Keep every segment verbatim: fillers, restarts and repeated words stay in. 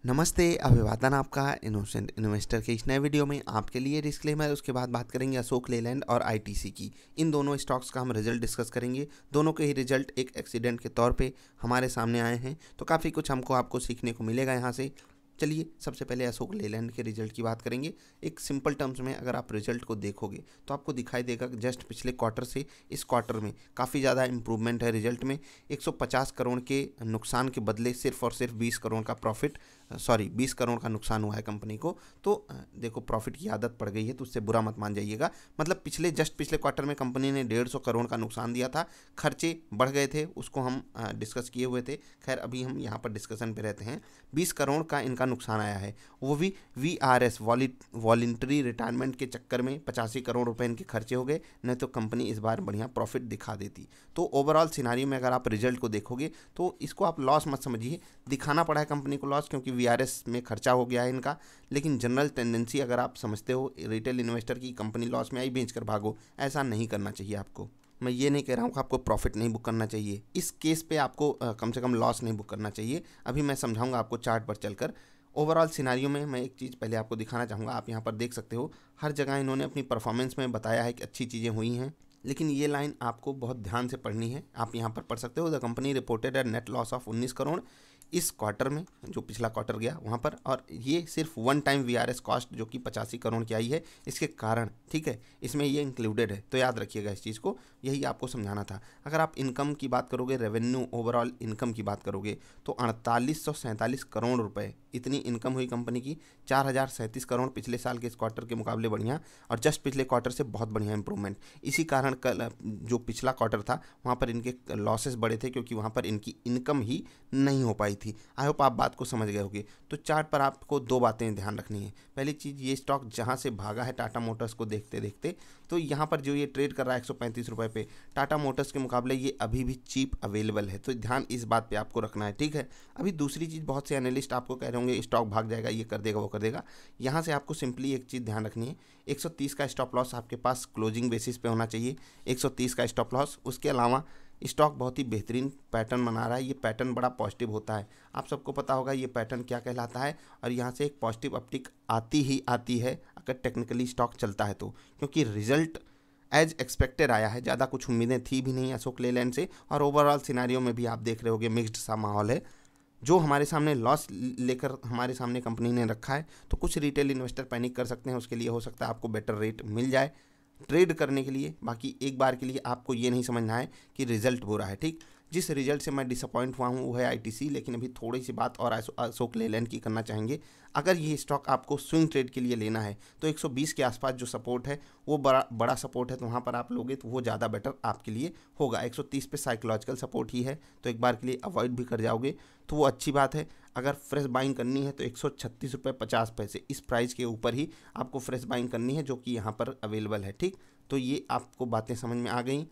नमस्ते, अभिवादन आपका इनोसेंट इन्वेस्टर के इस नए वीडियो में आपके लिए डिस्क्लेमर। उसके बाद बात करेंगे अशोक लेलैंड और आईटीसी की। इन दोनों स्टॉक्स का हम रिजल्ट डिस्कस करेंगे। दोनों के ही रिजल्ट एक एक्सीडेंट के तौर पे हमारे सामने आए हैं, तो काफ़ी कुछ हमको आपको सीखने को मिलेगा यहाँ से। चलिए सबसे पहले अशोक लेलैंड के रिजल्ट की बात करेंगे। एक सिंपल टर्म्स में अगर आप रिजल्ट को देखोगे तो आपको दिखाई देगा कि जस्ट पिछले क्वार्टर से इस क्वार्टर में काफ़ी ज़्यादा इंप्रूवमेंट है रिजल्ट में। एक सौ पचास करोड़ के नुकसान के बदले सिर्फ और सिर्फ बीस करोड़ का प्रॉफिट, सॉरी बीस करोड़ का नुकसान हुआ है कंपनी को। तो देखो, प्रॉफिट की आदत पड़ गई है तो उससे बुरा मत मान जाइएगा। मतलब पिछले जस्ट पिछले क्वार्टर में कंपनी ने डेढ़ सौ करोड़ का नुकसान दिया था, खर्चे बढ़ गए थे, उसको हम डिस्कस किए हुए थे। खैर अभी हम यहाँ पर डिस्कशन पे रहते हैं। बीस करोड़ का इनका नुकसान आया है, वो भी V R S voluntary retirement के चक्कर में पचासी करोड़ रुपए इनके खर्चे हो गए, नहीं तो कंपनी इस बार बढ़िया प्रॉफिट दिखा देती। तो ओवरऑल सिनारियो में अगर आप रिजल्ट को देखोगे तो इसको आप लॉस मत समझिए। दिखाना पड़ा है कंपनी को लॉस क्योंकि वीआरएस में खर्चा हो गया है इनका, लेकिन जनरल टेंडेंसी अगर आप समझते हो रिटेल इन्वेस्टर की, कंपनी लॉस में आई बेच कर भागो, ऐसा नहीं करना चाहिए आपको। मैं ये नहीं कह रहा हूँ कि आपको प्रॉफिट नहीं बुक करना चाहिए, इस केस पे आपको आ, कम से कम लॉस नहीं बुक करना चाहिए। अभी मैं समझाऊंगा आपको चार्ट पर चलकर। ओवरऑल सिनारियो में मैं एक चीज़ पहले आपको दिखाना चाहूँगा। आप यहाँ पर देख सकते हो हर जगह इन्होंने अपनी परफॉर्मेंस में बताया है कि अच्छी चीज़ें हुई हैं, लेकिन ये लाइन आपको बहुत ध्यान से पढ़नी है। आप यहाँ पर पढ़ सकते हो, the company reported a net loss of उन्नीस करोड़ इस क्वार्टर में, जो पिछला क्वार्टर गया वहाँ पर, और ये सिर्फ वन टाइम वीआरएस कॉस्ट जो कि पचासी करोड़ की आई है इसके कारण, ठीक है, इसमें ये इंक्लूडेड है। तो याद रखिएगा इस चीज़ को, यही आपको समझाना था। अगर आप इनकम की बात करोगे, रेवेन्यू ओवरऑल इनकम की बात करोगे तो अड़तालीस सौ सैंतालीस करोड़ रुपए इतनी इनकम हुई कंपनी की। चार हज़ार सैंतीस करोड़ पिछले साल के इस क्वार्टर के मुकाबले बढ़िया, और जस्ट पिछले क्वार्टर से बहुत बढ़िया इंप्रूवमेंट। इसी कारण कल जो पिछला क्वार्टर था वहाँ पर इनके लॉसेस बड़े थे क्योंकि वहाँ पर इनकी इनकम ही नहीं हो पाई थी। आई होप आप बात को समझ गए होंगे। तो चार्ट पर आपको दो बातें ध्यान रखनी है। पहली चीज़, ये स्टॉक जहाँ से भागा है टाटा मोटर्स को देखते देखते, तो यहाँ पर जो ये ट्रेड कर रहा है एक सौ पैंतीस रुपये पे, टाटा मोटर्स के मुकाबले ये अभी भी चीप अवेलेबल है। तो ध्यान इस बात पे आपको रखना है, ठीक है। अभी दूसरी चीज़, बहुत से एनालिस्ट आपको कह रहे होंगे स्टॉक भाग जाएगा, ये कर देगा वो कर देगा। यहाँ से आपको सिंपली एक चीज़ ध्यान रखनी है, एक सौ तीस का स्टॉप लॉस आपके पास क्लोजिंग बेसिस पे होना चाहिए। एक सौ तीस का स्टॉप लॉस। उसके अलावा स्टॉक बहुत ही बेहतरीन पैटर्न बना रहा है, ये पैटर्न बड़ा पॉजिटिव होता है। आप सबको पता होगा ये पैटर्न क्या कहलाता है, और यहाँ से एक पॉजिटिव अपटिक आती ही आती है अगर टेक्निकली स्टॉक चलता है तो, क्योंकि रिजल्ट एज एक्सपेक्टेड आया है, ज़्यादा कुछ उम्मीदें थी भी नहीं अशोक लेलैंड से। और ओवरऑल सिनारियो में भी आप देख रहे होगे मिक्स्ड सा माहौल है। जो हमारे सामने लॉस लेकर हमारे सामने कंपनी ने रखा है, तो कुछ रिटेल इन्वेस्टर पैनिक कर सकते हैं, उसके लिए हो सकता है आपको बेटर रेट मिल जाए ट्रेड करने के लिए। बाकी एक बार के लिए आपको ये नहीं समझना है कि रिजल्ट बुरा है, ठीक। जिस रिजल्ट से मैं डिसअपॉइंट हुआ हूँ वो है आईटीसी, लेकिन अभी थोड़ी सी बात और अशोक लेलैंड की करना चाहेंगे। अगर ये स्टॉक आपको स्विंग ट्रेड के लिए लेना है तो एक सौ बीस के आसपास जो सपोर्ट है वो बड़ा बड़ा सपोर्ट है, तो वहाँ पर आप लोगे तो वो ज़्यादा बेटर आपके लिए होगा। एक सौ तीस पे साइकोलॉजिकल सपोर्ट ही है, तो एक बार के लिए अवॉइड भी कर जाओगे तो वो अच्छी बात है। अगर फ्रेश बाइंग करनी है तो एक सौ छत्तीस रुपये पचास पैसे इस प्राइस के ऊपर ही आपको फ्रेश बाइंग करनी है, जो कि यहाँ पर अवेलेबल है, ठीक। तो ये आपको बातें समझ में आ गई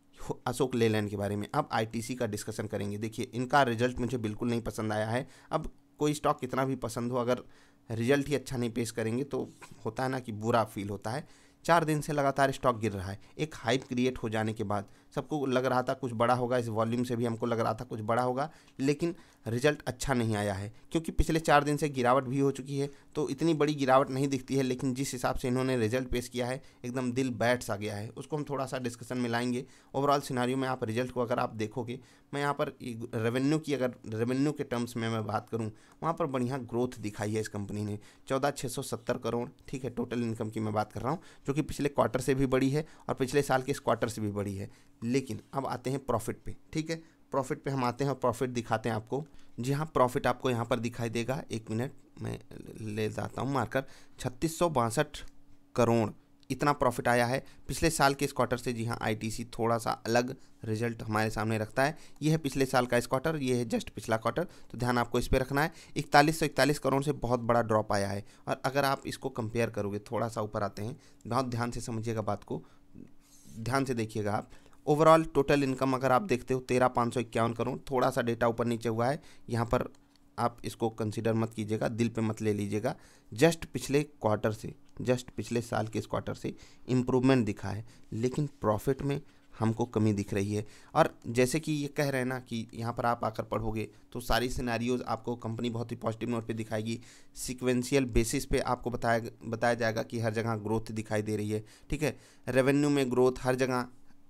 अशोक लेलैंड के बारे में। अब आईटीसी का डिस्कशन करेंगे। देखिए, इनका रिजल्ट मुझे बिल्कुल नहीं पसंद आया है। अब कोई स्टॉक कितना भी पसंद हो, अगर रिजल्ट ही अच्छा नहीं पेश करेंगे तो होता है ना कि बुरा फील होता है। चार दिन से लगातार स्टॉक गिर रहा है। एक हाइप क्रिएट हो जाने के बाद सबको लग रहा था कुछ बड़ा होगा, इस वॉल्यूम से भी हमको लग रहा था कुछ बड़ा होगा, लेकिन रिजल्ट अच्छा नहीं आया है क्योंकि पिछले चार दिन से गिरावट भी हो चुकी है। तो इतनी बड़ी गिरावट नहीं दिखती है, लेकिन जिस हिसाब से इन्होंने रिजल्ट पेश किया है एकदम दिल बैठ सा गया है। उसको हम थोड़ा सा डिस्कशन में लाएंगे। ओवरऑल सिनारियो में आप रिजल्ट को अगर आप देखोगे, मैं यहाँ पर रेवेन्यू की अगर रेवेन्यू के टर्म्स में मैं बात करूँ, वहाँ पर बढ़िया ग्रोथ दिखाई है इस कंपनी ने, चौदह छः सौ सत्तर करोड़, ठीक है। टोटल इनकम की मैं बात कर रहा हूँ, जो कि पिछले क्वार्टर से भी बड़ी है और पिछले साल के इस क्वार्टर से भी बड़ी है। लेकिन अब आते हैं प्रॉफिट पे, ठीक है। प्रॉफिट पे हम आते हैं और प्रॉफिट दिखाते हैं आपको। जी हाँ, प्रॉफिट आपको यहाँ पर दिखाई देगा। एक मिनट मैं ले जाता हूँ मार्कर। छत्तीस सौ बासठ करोड़ इतना प्रॉफिट आया है पिछले साल के इस क्वार्टर से। जी हाँ, आईटीसी थोड़ा सा अलग रिजल्ट हमारे सामने रखता है। ये है पिछले साल का इस क्वार्टर, ये है जस्ट पिछला क्वार्टर, तो ध्यान आपको इस पे रखना है। इकतालीस सौ इकतालीस करोड़ से बहुत बड़ा ड्रॉप आया है। और अगर आप इसको कंपेयर करोगे, थोड़ा सा ऊपर आते हैं, बहुत ध्यान से समझिएगा, बात को ध्यान से देखिएगा आप। ओवरऑल टोटल इनकम अगर आप देखते हो तेरह पाँच सौ इक्यावन करोड़, थोड़ा सा डेटा ऊपर नीचे हुआ है यहाँ पर, आप इसको कंसीडर मत कीजिएगा, दिल पे मत ले लीजिएगा। जस्ट पिछले क्वार्टर से, जस्ट पिछले साल के इस क्वार्टर से इम्प्रूवमेंट दिखा है, लेकिन प्रॉफिट में हमको कमी दिख रही है। और जैसे कि ये कह रहे हैं ना कि यहाँ पर आप आकर पढ़ोगे तो सारी सिनेरियोज आपको कंपनी बहुत ही पॉजिटिव नोट पे दिखाएगी। सीक्वेंशियल बेसिस पे आपको बताया बताया जाएगा कि हर जगह ग्रोथ दिखाई दे रही है, ठीक है। रेवेन्यू में ग्रोथ हर जगह,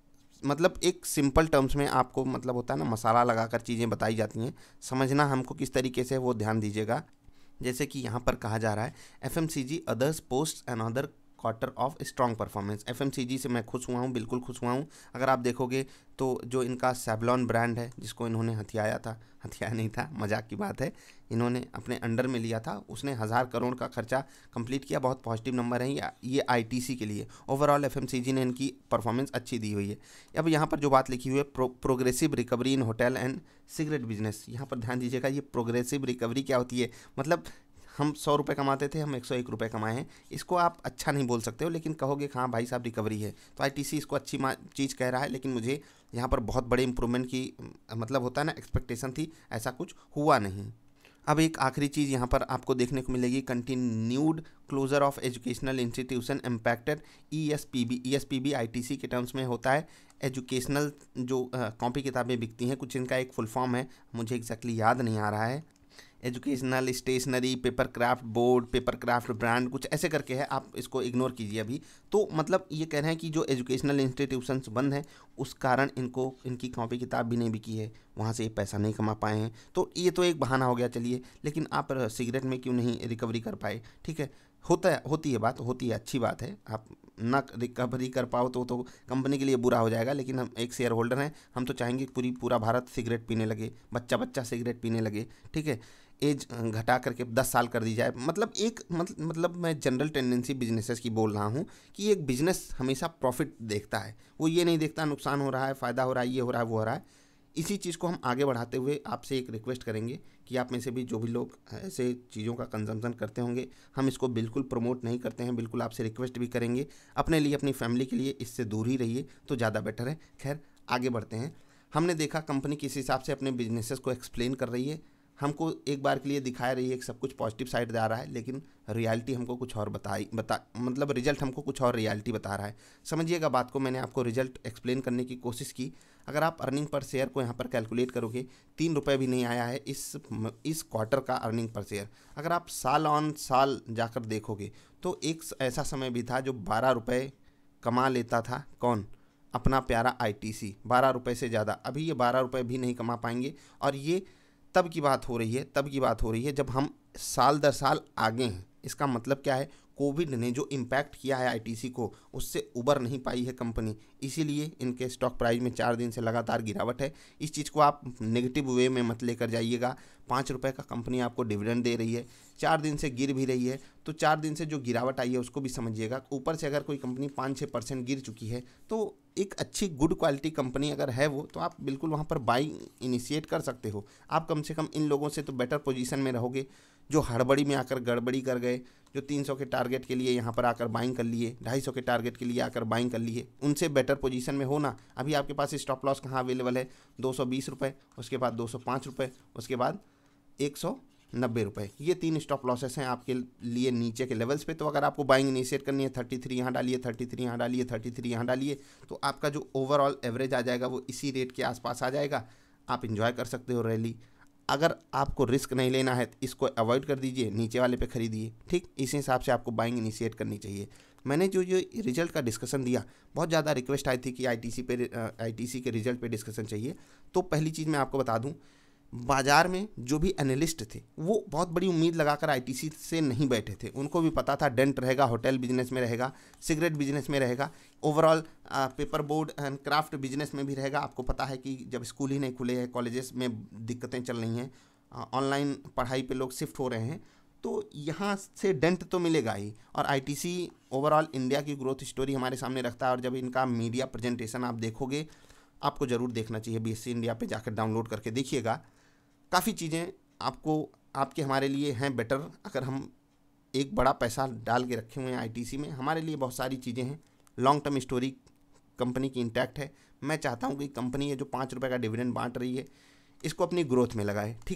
मतलब एक सिंपल टर्म्स में आपको मतलब होता है ना मसाला लगाकर चीज़ें बताई जाती हैं, समझना हमको किस तरीके से वो ध्यान दीजिएगा। जैसे कि यहाँ पर कहा जा रहा है FMCG others post another quarter of strong performance. FMCG से मैं खुश हुआ हूँ, बिल्कुल खुश हुआ हूँ। अगर आप देखोगे तो जो इनका सेवलॉन ब्रांड है जिसको इन्होंने हथियाया था, हथियाया नहीं था, मजाक की बात है, इन्होंने अपने अंडर में लिया था, उसने हज़ार करोड़ का खर्चा कंप्लीट किया। बहुत पॉजिटिव नंबर है ये ये आईटीसी के लिए। ओवरऑल एफएमसीजी ने इनकी परफॉर्मेंस अच्छी दी हुई है। अब यहाँ पर जो बात लिखी हुई है pro, progressive recovery in hotel and cigarette business, यहाँ पर ध्यान दीजिएगा। ये प्रोग्रेसिव रिकवरी क्या होती है? मतलब हम सौ रुपये कमाते थे, हम एक सौ एक रुपये कमाए हैं। इसको आप अच्छा नहीं बोल सकते हो, लेकिन कहोगे हाँ भाई साहब रिकवरी है, तो आईटीसी इसको अच्छी चीज़ कह रहा है। लेकिन मुझे यहाँ पर बहुत बड़े इंप्रूवमेंट की मतलब होता है ना एक्सपेक्टेशन थी, ऐसा कुछ हुआ नहीं। अब एक आखिरी चीज़ यहाँ पर आपको देखने को मिलेगी, continued closure of educational institution impacted ESPB. ESPB ITC के टर्म्स में होता है एजुकेशनल जो कॉपी किताबें बिकती हैं, कुछ इनका एक फुल फॉर्म है, मुझे एग्जैक्टली याद नहीं आ रहा है। Educational stationery, paper craft board, paper craft brand, कुछ ऐसे करके है, आप इसको इग्नोर कीजिए अभी। तो मतलब ये कह रहे हैं कि जो एजुकेशनल इंस्टीट्यूशंस बंद हैं उस कारण इनको इनकी कॉपी किताब भी नहीं बिकी है, वहाँ से ये पैसा नहीं कमा पाए हैं। तो ये तो एक बहाना हो गया, चलिए। लेकिन आप सिगरेट में क्यों नहीं रिकवरी कर पाए? ठीक है, होता है, होती है बात, होती है, अच्छी बात है। आप ना रिकवरी कर पाओ तो तो कंपनी के लिए बुरा हो जाएगा, लेकिन हम एक शेयर होल्डर हैं, हम तो चाहेंगे पूरी पूरा भारत सिगरेट पीने लगे, बच्चा बच्चा सिगरेट पीने लगे, ठीक है। एज घटा करके दस साल कर दी जाए। मतलब एक मतलब मतलब मैं जनरल टेंडेंसी बिजनेसेस की बोल रहा हूँ कि एक बिजनेस हमेशा प्रॉफिट देखता है, वो ये नहीं देखता नुकसान हो रहा है, फ़ायदा हो रहा है, ये हो रहा है, वो हो रहा है। इसी चीज़ को हम आगे बढ़ाते हुए आपसे एक रिक्वेस्ट करेंगे कि आप में से भी जो भी लोग ऐसे चीज़ों का कंजम्पशन करते होंगे, हम इसको बिल्कुल प्रमोट नहीं करते हैं, बिल्कुल आपसे रिक्वेस्ट भी करेंगे अपने लिए, अपनी फैमिली के लिए इससे दूर ही रहिए तो ज़्यादा बेटर है। खैर आगे बढ़ते हैं। हमने देखा कंपनी किस हिसाब से अपने बिजनेसेस को एक्सप्लेन कर रही है, हमको एक बार के लिए दिखा रही है कि सब कुछ पॉजिटिव साइड जा रहा है, लेकिन रियलिटी हमको कुछ और बताई बता मतलब रिजल्ट हमको कुछ और रियलिटी बता रहा है। समझिएगा बात को, मैंने आपको रिजल्ट एक्सप्लेन करने की कोशिश की। अगर आप अर्निंग पर शेयर को यहाँ पर कैलकुलेट करोगे, तीन रुपये भी नहीं आया है इस इस क्वार्टर का अर्निंग पर शेयर। अगर आप साल ऑन साल जाकर देखोगे तो एक ऐसा समय भी था जो बारह रुपये कमा लेता था, कौन? अपना प्यारा आईटीसी, बारह रुपये से ज़्यादा। अभी ये बारह रुपये भी नहीं कमा पाएंगे, और ये तब की बात हो रही है, तब की बात हो रही है जब हम साल दर साल आगे हैं। इसका मतलब क्या है? कोविड ने जो इम्पैक्ट किया है आईटीसी को, उससे उबर नहीं पाई है कंपनी, इसीलिए इनके स्टॉक प्राइस में चार दिन से लगातार गिरावट है। इस चीज़ को आप नेगेटिव वे में मत लेकर जाइएगा। पाँच रुपये का कंपनी आपको डिविडेंड दे रही है, चार दिन से गिर भी रही है, तो चार दिन से जो गिरावट आई है उसको भी समझिएगा। ऊपर से अगर कोई कंपनी पाँच छः परसेंट गिर चुकी है तो एक अच्छी गुड क्वालिटी कंपनी अगर है वो, तो आप बिल्कुल वहाँ पर बाइंग इनिशिएट कर सकते हो। आप कम से कम इन लोगों से तो बेटर पोजीशन में रहोगे जो हड़बड़ी में आकर गड़बड़ी कर गए, जो तीन सौ के टारगेट के लिए यहाँ पर आकर बाइंग कर लिए, ढाई सौ के टारगेट के लिए आकर बाइंग कर लिए, उनसे बेटर पोजीशन में हो ना। अभी आपके पास स्टॉप लॉस कहाँ अवेलेबल है? दो सौ बीस रुपये, उसके बाद दो सौ पाँच रुपये, उसके बाद एक सौ नब्बे रुपये। ये तीन स्टॉप लॉसेस हैं आपके लिए नीचे के लेवल्स पे। तो अगर आपको बाइंग इनिशिएट करनी है, थर्टी थ्री यहाँ डालिए, थर्टी थ्री यहाँ डालिए, थर्टी थ्री यहाँ डालिए, तो आपका जो ओवरऑल एवरेज आ जाएगा वो इसी रेट के आसपास आ जाएगा। आप इंजॉय कर सकते हो रैली। अगर आपको रिस्क नहीं लेना है तो इसको अवॉइड कर दीजिए, नीचे वाले पे खरीदिए, ठीक। इसी हिसाब से आपको बाइंग इनिशिएट करनी चाहिए। मैंने जो ये रिजल्ट का डिस्कशन दिया, बहुत ज़्यादा रिक्वेस्ट आई थी कि आईटीसी पे आईटीसी के रिजल्ट पे डिस्कशन चाहिए। तो पहली चीज़ मैं आपको बता दूं, बाज़ार में जो भी एनालिस्ट थे वो बहुत बड़ी उम्मीद लगाकर आईटीसी से नहीं बैठे थे। उनको भी पता था डेंट रहेगा, होटल बिजनेस में रहेगा, सिगरेट बिजनेस में रहेगा, overall paper board and craft business में भी रहेगा। आपको पता है कि जब स्कूल ही नहीं खुले हैं, कॉलेजेस में दिक्कतें चल रही हैं, ऑनलाइन पढ़ाई पे लोग शिफ्ट हो रहे हैं, तो यहाँ से डेंट तो मिलेगा ही। और आईटीसी ओवरऑल इंडिया की ग्रोथ स्टोरी हमारे सामने रखता है। और जब इनका मीडिया प्रेजेंटेशन आप देखोगे, आपको ज़रूर देखना चाहिए, बीएससी इंडिया पे जाकर डाउनलोड करके देखिएगा। काफ़ी चीज़ें आपको आपके हमारे लिए हैं बेटर। अगर हम एक बड़ा पैसा डाल के रखे हुए हैं आईटीसी में, हमारे लिए बहुत सारी चीज़ें हैं। लॉन्ग टर्म स्टोरी कंपनी की इंटैक्ट है। मैं चाहता हूँ कि कंपनी ये जो पाँच रुपये का डिविडेंड बांट रही है, इसको अपनी ग्रोथ में लगाए, ठीक है।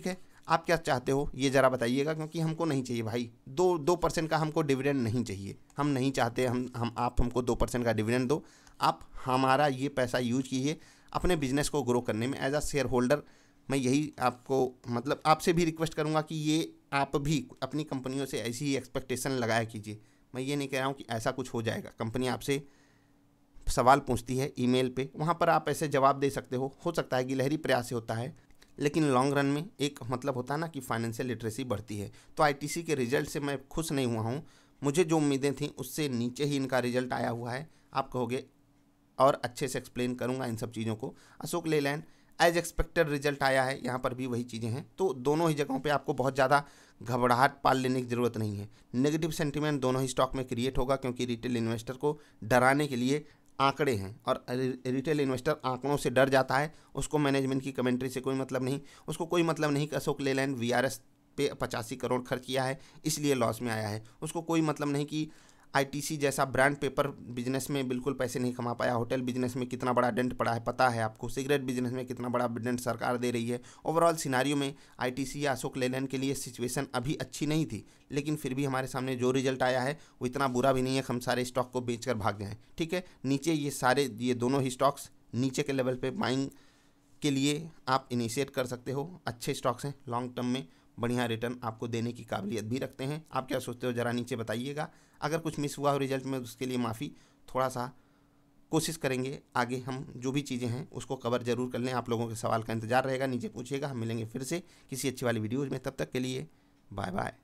आप क्या चाहते हो ये ज़रा बताइएगा, क्योंकि हमको नहीं चाहिए भाई दो दो परसेंट का हमको डिविडेंड नहीं चाहिए। हम नहीं चाहते हम हम आप हमको दो परसेंट का डिविडेंड दो। आप हमारा ये पैसा यूज कीजिए अपने बिजनेस को ग्रो करने में। एज अ शेयर होल्डर मैं यही आपको मतलब आपसे भी रिक्वेस्ट करूँगा कि ये आप भी अपनी कंपनियों से ऐसी ही एक्सपेक्टेशन लगाया कीजिए। मैं ये नहीं कह रहा हूँ कि ऐसा कुछ हो जाएगा। कंपनी आपसे सवाल पूछती है ईमेल पे, वहाँ पर आप ऐसे जवाब दे सकते हो हो सकता है कि गिलहरी प्रयास से होता है, लेकिन लॉन्ग रन में एक मतलब होता है ना कि फाइनेंशियल लिटरेसी बढ़ती है। तो आईटीसी के रिजल्ट से मैं खुश नहीं हुआ हूँ। मुझे जो उम्मीदें थी उससे नीचे ही इनका रिजल्ट आया हुआ है। आप कहोगे और अच्छे से एक्सप्लेन करूँगा इन सब चीज़ों को। Ashok Leyland as expected result आया है, यहाँ पर भी वही चीज़ें हैं। तो दोनों ही जगहों पे आपको बहुत ज़्यादा घबराहट पाल लेने की ज़रूरत नहीं है। नेगेटिव सेंटीमेंट दोनों ही स्टॉक में क्रिएट होगा, क्योंकि रिटेल इन्वेस्टर को डराने के लिए आंकड़े हैं, और रिटेल इन्वेस्टर आंकड़ों से डर जाता है। उसको मैनेजमेंट की कमेंट्री से कोई मतलब नहीं। उसको कोई मतलब नहीं कि अशोक लेलैंड वीआरएस पे पचासी करोड़ खर्च किया है इसलिए लॉस में आया है। उसको कोई मतलब नहीं कि आईटीसी जैसा ब्रांड पेपर बिजनेस में बिल्कुल पैसे नहीं कमा पाया। होटल बिजनेस में कितना बड़ा डेंट पड़ा है पता है आपको। सिगरेट बिजनेस में कितना बड़ा डेंट सरकार दे रही है। ओवरऑल सिनारियो में आईटीसी या अशोक लेलैंड के लिए सिचुएशन अभी अच्छी नहीं थी, लेकिन फिर भी हमारे सामने जो रिजल्ट आया है वो इतना बुरा भी नहीं है कि हम सारे स्टॉक को बेचकर भाग गए। ठीक है, नीचे ये सारे ये दोनों ही स्टॉक्स नीचे के लेवल पर बाइंग के लिए आप इनिशिएट कर सकते हो। अच्छे स्टॉक्स हैं, लॉन्ग टर्म में बढ़िया रिटर्न आपको देने की काबिलियत भी रखते हैं। आप क्या सोचते हो ज़रा नीचे बताइएगा। अगर कुछ मिस हुआ हो रिजल्ट में उसके लिए माफ़ी। थोड़ा सा कोशिश करेंगे आगे हम जो भी चीज़ें हैं उसको कवर जरूर कर लें। आप लोगों के सवाल का इंतजार रहेगा, नीचे पूछिएगा। हम मिलेंगे फिर से किसी अच्छी वाली वीडियोज़ में। तब तक के लिए बाय बाय।